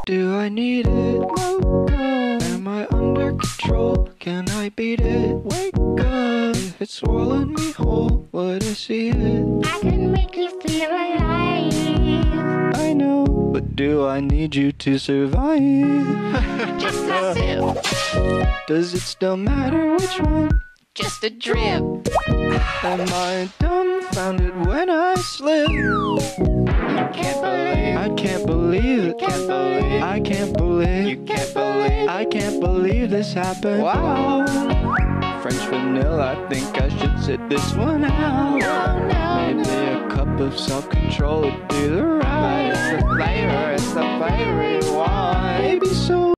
Do I need it? Am I under control? Can I beat it? Wake up. If it swallowed me whole, would I see it? I can make you feel alive. I know, but do I need you to survive? Just a sip, Does it still matter which one? just a drip. Am I dumbfounded when I slip? You can't believe, I can't believe it. can't believe, I can't believe. you can't believe. I can't believe this happened. Wow. French vanilla, I think I should sit this one out. No, no, Maybe a cup of self-control would be the right. But it's the flavor, it's the flavor you want. Maybe so.